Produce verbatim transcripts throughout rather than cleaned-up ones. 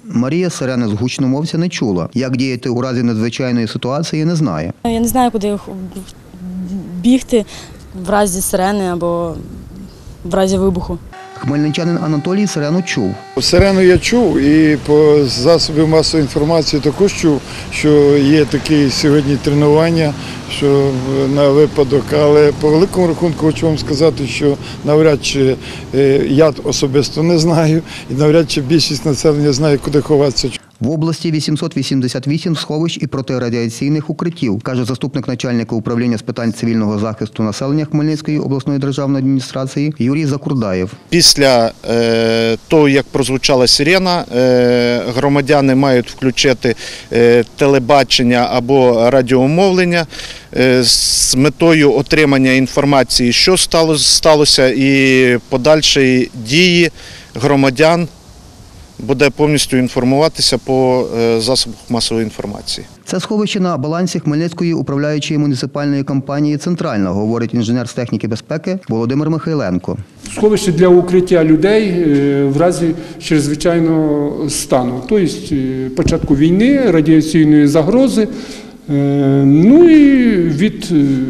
Марія сирени з гучномовця не чула. Як діяти у разі надзвичайної ситуації, не знає. Я не знаю, куди бігти в разі сирени або в разі вибуху. Хмельничанин Анатолій сирену чув. Сирену я чув і по засобах масової інформації також чув, що є такі сьогодні тренування, що на випадок, але по великому рахунку хочу вам сказати, що навряд чи я особисто не знаю і навряд чи більшість населення знає, куди ховатися. В області вісімсот вісімдесят вісім сховищ і протирадіаційних укриттів, каже заступник начальника управління з питань цивільного захисту населення Хмельницької обласної державної адміністрації Юрій Закурдаєв. Після е, того, як прозвучала сирена, е, громадяни мають включити е, телебачення або радіомовлення е, з метою отримання інформації, що сталося, і подальшої дії громадян буде повністю інформуватися по засобах масової інформації. Це сховище на балансі Хмельницької управляючої муніципальної компанії «Центральна», говорить інженер з техніки безпеки Володимир Михайленко. Сховище для укриття людей в разі чрезвичайного стану, тобто початку війни, радіаційної загрози, ну і від...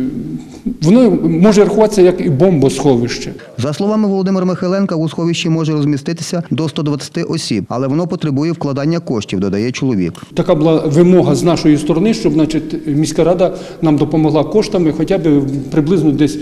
Воно може рахуватися як і бомбосховище. За словами Володимира Михайленка, у сховищі може розміститися до ста двадцяти осіб, але воно потребує вкладання коштів, додає чоловік. Така була вимога з нашої сторони, щоб, значить, міська рада нам допомогла коштами хоча б приблизно десь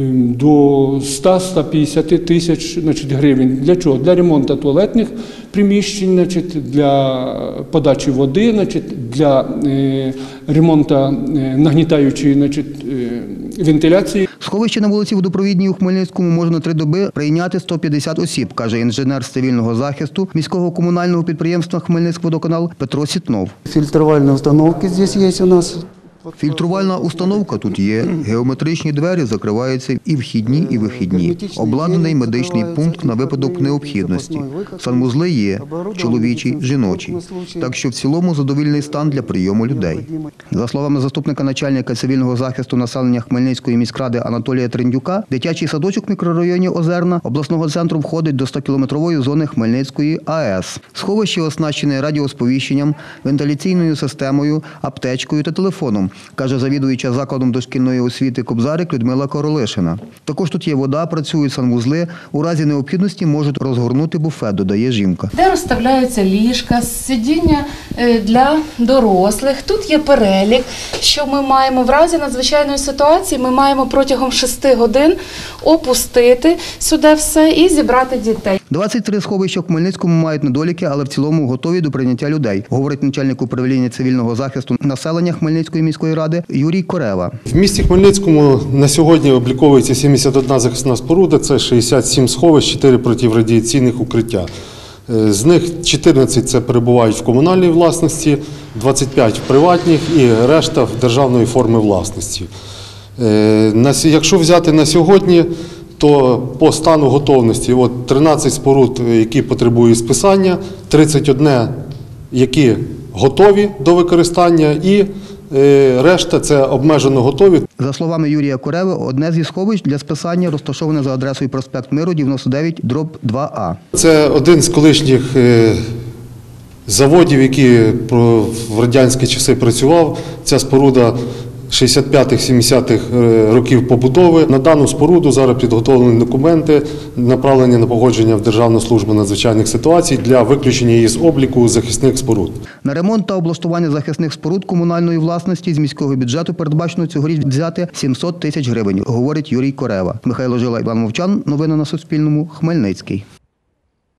до ста — ста п'ятдесяти тисяч, значить, гривень. Для чого? Для ремонту туалетних приміщень, значить, для подачі води, значить, для е, ремонту е, нагнітаючої, значить, е, вентиляції. Сховище на вулиці Водопровідній у Хмельницькому може на три доби прийняти сто п'ятдесят осіб, каже інженер з цивільного захисту міського комунального підприємства «Хмельницькводоканал» Петро Сітнов. Фільтрувальні установки тут є у нас. Фільтрувальна установка тут є. Геометричні двері закриваються і вхідні, і вихідні. Обладнаний медичний пункт на випадок необхідності. Санвузли є – чоловічий, жіночий. Так що в цілому задовільний стан для прийому людей. За словами заступника начальника цивільного захисту населення Хмельницької міськради Анатолія Триндюка, дитячий садочок в мікрорайоні Озерна обласного центру входить до стокілометрової зони Хмельницької АЕС. Сховище оснащене радіосповіщенням, вентиляційною системою, аптечкою та телефоном, каже завідуюча закладом дошкільної освіти «Кобзарик» Людмила Королишина. Також тут є вода, працюють санвузли. У разі необхідності можуть розгорнути буфет, додає жінка. Де розставляються ліжка, сидіння для дорослих. Тут є перелік, що ми маємо в разі надзвичайної ситуації, ми маємо протягом шести годин опустити сюди все і зібрати дітей. двадцять три сховища в Хмельницькому мають недоліки, але в цілому готові до прийняття людей, говорить начальник управління цивільного захисту населення Хмельницької міської ради Юрій Корева. В місті Хмельницькому на сьогодні обліковується сімдесят одна захисна споруда, це шістдесят сім сховищ, чотири протирадіаційних укриття. З них чотирнадцять це перебувають в комунальній власності, двадцять п'ять в приватній і решта в державної форми власності. Якщо взяти на сьогодні, то по стану готовності от тринадцять споруд, які потребують списання, тридцять один, які готові до використання, і решта – це обмежено готові. За словами Юрія Кореви, одне зі сховищ для списання розташоване за адресою проспект Миру, дев'яносто дев'ять, дроб два А. Це один з колишніх заводів, який в радянські часи працював. Ця споруда шістдесят п'ятих — сімдесятих років побудови. На дану споруду зараз підготовлені документи, направлені на погодження в Державну службу надзвичайних ситуацій для виключення її з обліку захисних споруд. На ремонт та облаштування захисних споруд комунальної власності з міського бюджету передбачено цьогоріч взяти сімсот тисяч гривень, говорить Юрій Корева. Михайло Жила, Іван Мовчан. Новини на Суспільному. Хмельницький.